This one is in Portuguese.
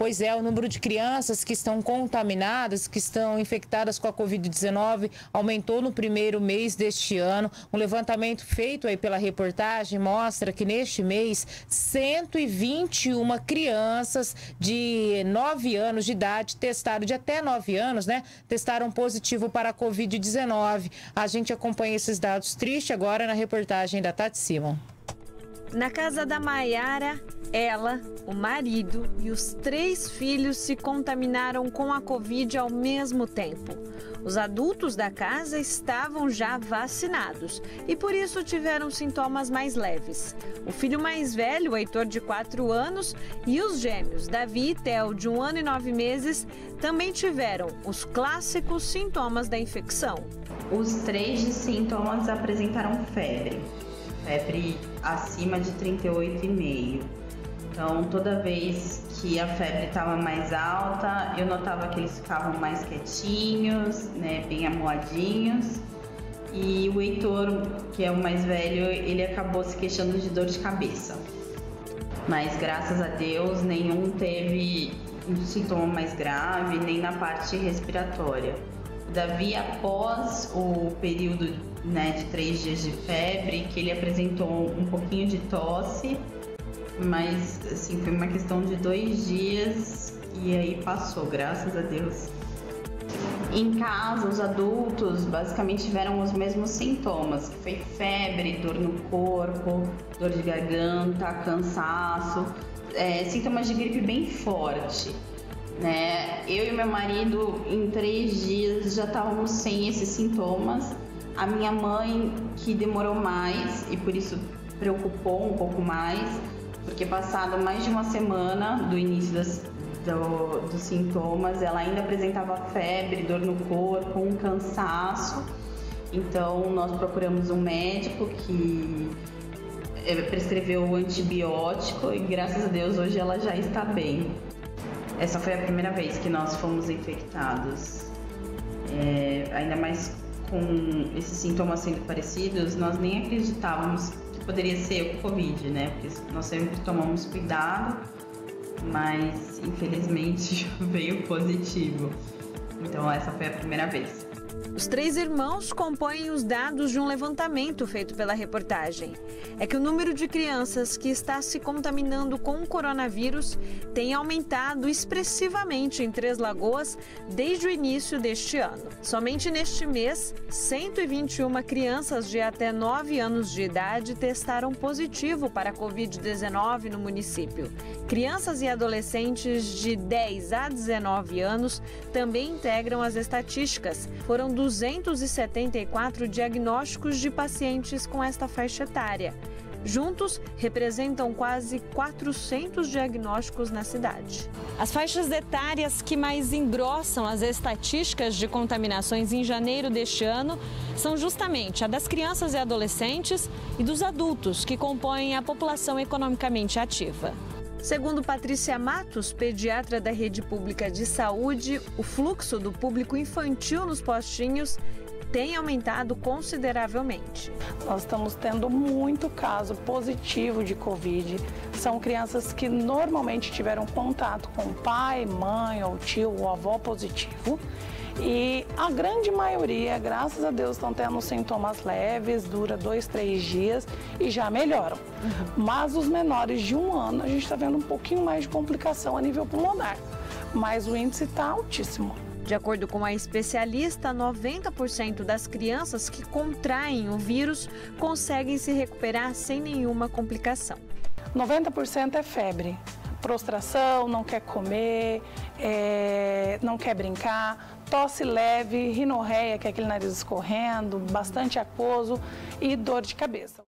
Pois é, o número de crianças que estão contaminadas, que estão infectadas com a Covid-19, aumentou no primeiro mês deste ano. Um levantamento feito aí pela reportagem mostra que neste mês, 121 crianças de 9 anos de idade testaram, de até 9 anos, né? Testaram positivo para a Covid-19. A gente acompanha esses dados tristes agora na reportagem da Tati Simon. Na casa da Maiara, ela, o marido e os 3 filhos se contaminaram com a Covid ao mesmo tempo. Os adultos da casa estavam já vacinados e por isso tiveram sintomas mais leves. O filho mais velho, Heitor, de 4 anos, e os gêmeos, Davi e Theo, de 1 ano e 9 meses, também tiveram os clássicos sintomas da infecção. Os 3 de sintomas apresentaram febre acima de 38,5. Então, toda vez que a febre estava mais alta, eu notava que eles ficavam mais quietinhos, né, bem amuadinhos. E o Heitor, que é o mais velho, ele acabou se queixando de dor de cabeça. Mas, graças a Deus, nenhum teve um sintoma mais grave, nem na parte respiratória. Davi, após o período, né, de 3 dias de febre, que ele apresentou um pouquinho de tosse, mas assim, foi uma questão de 2 dias e aí passou, graças a Deus. Em casa, os adultos basicamente tiveram os mesmos sintomas, que foi febre, dor no corpo, dor de garganta, cansaço, sintomas de gripe bem forte. Né? Eu e meu marido, em 3 dias, já estávamos sem esses sintomas. A minha mãe, que demorou mais e por isso preocupou um pouco mais, porque passado mais de uma semana do início dos sintomas, ela ainda apresentava febre, dor no corpo, um cansaço. Então, nós procuramos um médico que prescreveu o antibiótico e, graças a Deus, hoje ela já está bem. Essa foi a primeira vez que nós fomos infectados. Ainda mais com esses sintomas sendo parecidos, nós nem acreditávamos que poderia ser o Covid, né? Porque nós sempre tomamos cuidado, mas infelizmente veio positivo. Então essa foi a primeira vez. Os 3 irmãos compõem os dados de um levantamento feito pela reportagem. É que o número de crianças que está se contaminando com o coronavírus tem aumentado expressivamente em Três Lagoas desde o início deste ano. Somente neste mês, 121 crianças de até 9 anos de idade testaram positivo para a Covid-19 no município. Crianças e adolescentes de 10 a 19 anos também integram as estatísticas. Foram 274 diagnósticos de pacientes com esta faixa etária. Juntos, representam quase 400 diagnósticos na cidade. As faixas etárias que mais engrossam as estatísticas de contaminações em janeiro deste ano são justamente a das crianças e adolescentes e dos adultos, que compõem a população economicamente ativa. Segundo Patrícia Matos, pediatra da Rede Pública de Saúde, o fluxo do público infantil nos postinhos tem aumentado consideravelmente. Nós estamos tendo muito caso positivo de Covid. São crianças que normalmente tiveram contato com pai, mãe ou tio ou avó positivo. E a grande maioria, graças a Deus, estão tendo sintomas leves, dura 2, 3 dias e já melhoram. Mas os menores de 1 ano, a gente está vendo um pouquinho mais de complicação a nível pulmonar. Mas o índice está altíssimo. De acordo com a especialista, 90% das crianças que contraem o vírus conseguem se recuperar sem nenhuma complicação. 90% é febre, prostração, não quer comer, não quer brincar, tosse leve, rinorreia, que é aquele nariz escorrendo, bastante aquoso e dor de cabeça.